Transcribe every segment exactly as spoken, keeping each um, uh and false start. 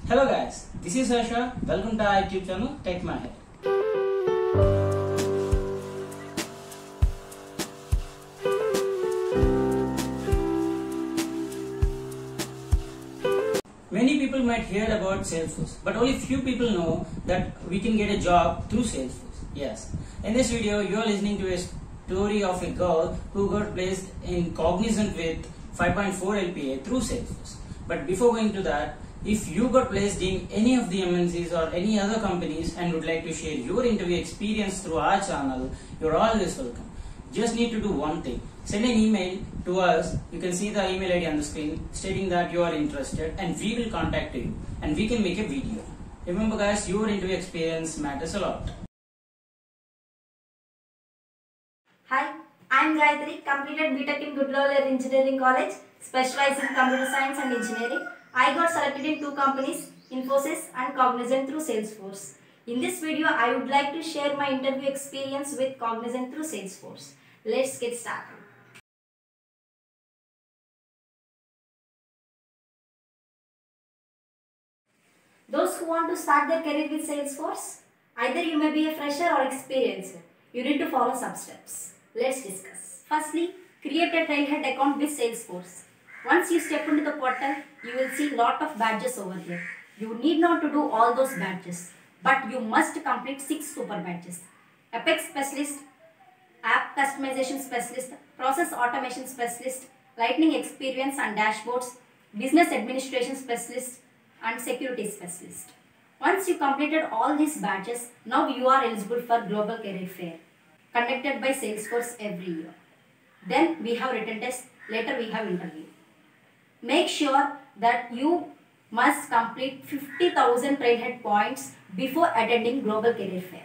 Hello guys, this is Harsha. Welcome to our YouTube channel Tech My Head. Many people might hear about Salesforce, but only few people know that we can get a job through Salesforce. Yes, in this video you are listening to a story of a girl who got placed in Cognizant with five point four L P A through Salesforce. But before going to that, if you got placed in any of the M N Cs or any other companies and would like to share your interview experience through our channel, you're always welcome. Just need to do one thing. Send an email to us. You can see the email I D on the screen stating that you are interested and we will contact you and we can make a video. Remember guys, your interview experience matters a lot. Hi, I am Gayatri, completed B Tech in Goodlawler Engineering College, specialized in computer science and engineering. I got selected in two companies, Infosys and Cognizant through Salesforce. In this video, I would like to share my interview experience with Cognizant through Salesforce. Let's get started. Those who want to start their career with Salesforce, either you may be a fresher or experienced. You need to follow some steps. Let's discuss. Firstly, create a Trailhead account with Salesforce. Once you step into the portal, you will see lot of badges over here. You need not to do all those badges, but you must complete six super badges. Apex Specialist, App Customization Specialist, Process Automation Specialist, Lightning Experience and Dashboards, Business Administration Specialist, and Security Specialist. Once you completed all these badges, now you are eligible for Global Career Fair, conducted by Salesforce every year. Then we have written test, later we have interview. Make sure that you must complete fifty thousand Trailhead points before attending Global Career Fair.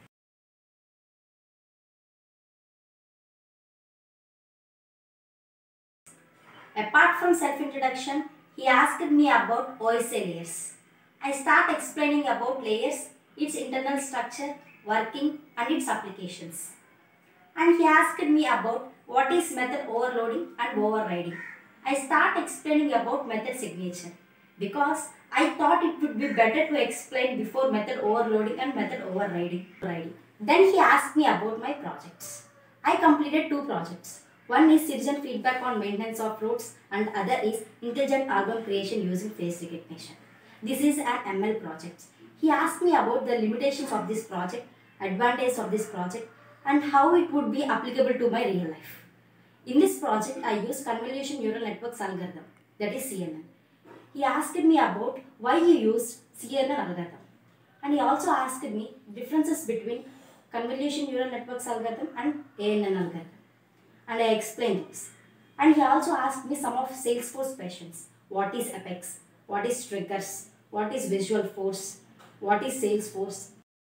Apart from self-introduction, he asked me about O S A layers. I start explaining about layers, its internal structure, working and its applications. And he asked me about what is method overloading and overriding. I start explaining about method signature because I thought it would be better to explain before method overloading and method overriding. Then he asked me about my projects. I completed two projects. One is citizen feedback on maintenance of routes and other is intelligent album creation using face recognition. This is an M L project. He asked me about the limitations of this project, advantages of this project and how it would be applicable to my real life. In this project, I use Convolution Neural Networks algorithm, that is C N N. He asked me about why he used C N N algorithm. And he also asked me differences between Convolution Neural Networks algorithm and A N N algorithm. And I explained this. And he also asked me some of Salesforce questions. What is Apex? What is triggers? What is Visual Force? What is Salesforce?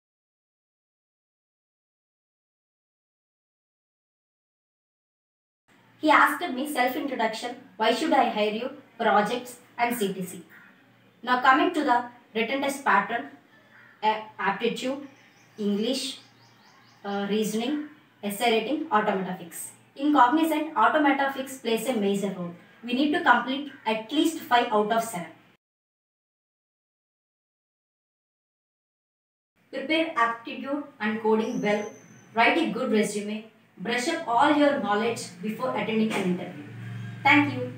He asked me self-introduction, why should I hire you, projects and C T C. Now coming to the written test pattern, uh, aptitude, English, uh, reasoning, essay writing, automata fix. In Cognizant, automata fix plays a major role. We need to complete at least five out of seven. Prepare aptitude and coding well, write a good resume, brush up all your knowledge before attending an interview. Thank you.